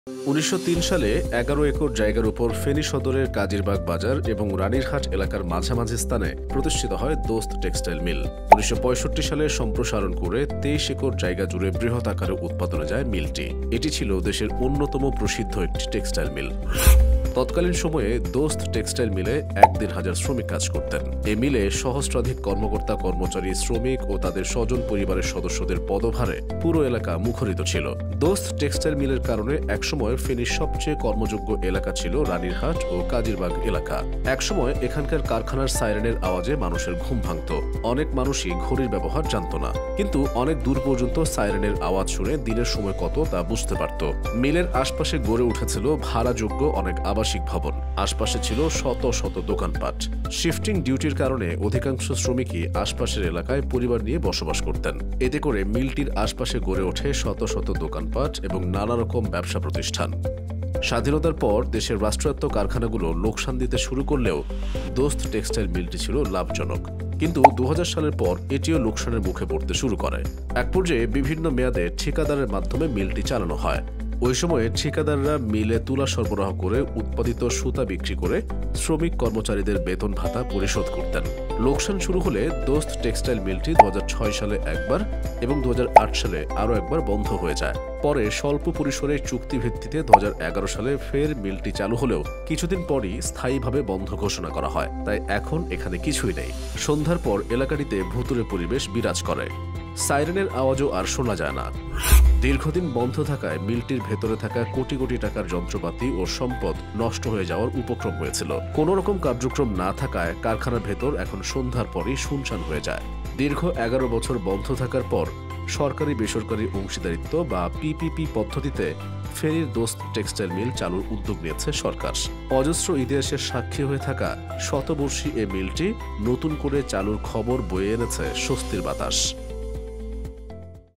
১৯০৩ সালে ১১ একর জায়গার উপর ফেনী সদরের কাজিরবাগ বাজার এবং রানীরহাট এলাকার মাঝামাঝি স্থানে প্রতিষ্ঠিত হয় দোস্ত টেক্সটাইল মিল। ১৯৬৫ সালে সম্প্রসারণ করে ২৩ একর জায়গা জুড়ে বৃহৎ আকারে উৎপাদনে যায় মিলটি। এটি ছিল দেশের অন্যতম প্রসিদ্ধ একটি টেক্সটাইল মিল। তৎকালীন সময়ে দোস্ত টেক্সটাইল মিলে ১,৫০০ শ্রমিক কাজ করতেন। এ মিলে সহস্রাধিক কর্মকর্তা কর্মচারী, শ্রমিক ও তাদের স্বজন পরিবারের সদস্যদের পদভারে পুরো এলাকা মুখরিত ছিল। দোস্ত টেক্সটাইল মিলের কারণে একসময় ফেনীর সবচেয়ে কর্মযোগ্য এলাকা ছিল রানীরহাট ও কাজিরবাগ এলাকা। একসময় এখানকার কারখানার সাইরেনের আওয়াজে মানুষের ঘুম ভাঙত। অনেক মানুষই ঘড়ির ব্যবহার জানত না, কিন্তু অনেক দূর পর্যন্ত সাইরেনের আওয়াজ শুনে দিনের সময় কত তা বুঝতে পারত। মিলের আশপাশে গড়ে উঠেছিল ভাড়াযোগ্য অনেক আবাসিক ভবন। আশপাশে ছিল শত শত দোকানপাট। শিফটিং ডিউটির কারণে অধিকাংশ শ্রমিকই আশপাশের এলাকায় পরিবার নিয়ে বসবাস করতেন। এতে করে মিলটির আশপাশে গড়ে ওঠে শত শত দোকানপাট এবং নানা রকম ব্যবসা প্রতিষ্ঠান। স্বাধীনতার পর দেশের রাষ্ট্রায়ত্ত কারখানাগুলো লোকসান দিতে শুরু করলেও দোস্ত টেক্সটাইল মিলটি ছিল লাভজনক। কিন্তু ২০০০ সালের পর এটিও লোকসানের মুখে পড়তে শুরু করে। এক পর্যায়ে বিভিন্ন মেয়াদে ঠিকাদারের মাধ্যমে মিলটি চালানো হয়। ওই সময়ে ঠিকাদাররা মিলে তুলা সরবরাহ করে উৎপাদিত সুতা বিক্রি করে শ্রমিক কর্মচারীদের বেতন ভাতা পরিশোধ করতেন। লোকসান শুরু হলে দোস্ত টেক্সটাইল মিলটি ২০০৬ সালে একবার এবং ২০০৮ সালে আরও একবার বন্ধ হয়ে যায়। পরে স্বল্প পরিসরে চুক্তিভিত্তিতে ২০১১ সালে ফের মিলটি চালু হলেও কিছুদিন পরই স্থায়ীভাবে বন্ধ ঘোষণা করা হয়। তাই এখন এখানে কিছুই নেই। সন্ধ্যার পর এলাকাটিতে ভুতুড়ে পরিবেশ বিরাজ করে। সাইরেনের আওয়াজও আর শোনা যায় না। দীর্ঘদিন বন্ধ থাকায় মিলটির ভেতরে থাকা কোটি কোটি টাকার যন্ত্রপাতি ও সম্পদ নষ্ট হয়ে যাওয়ার উপক্রম হয়েছিল। কোনো রকম কার্যক্রম না থাকায় কারখানার ভেতর এখন সন্ধ্যার পরই শুনশান হয়ে যায়। দীর্ঘ ১১ বছর বন্ধ থাকার পর সরকারি বেসরকারি অংশীদারিত্ব বা পিপিপি পদ্ধতিতে ফেনীর দোস্ত টেক্সটাইল মিল চালুর উদ্যোগ নিয়েছে সরকার। অজস্র ইতিহাসের সাক্ষী হয়ে থাকা শতবর্ষী এ মিলটি নতুন করে চালুর খবর বয়ে এনেছে স্বস্তির বাতাস।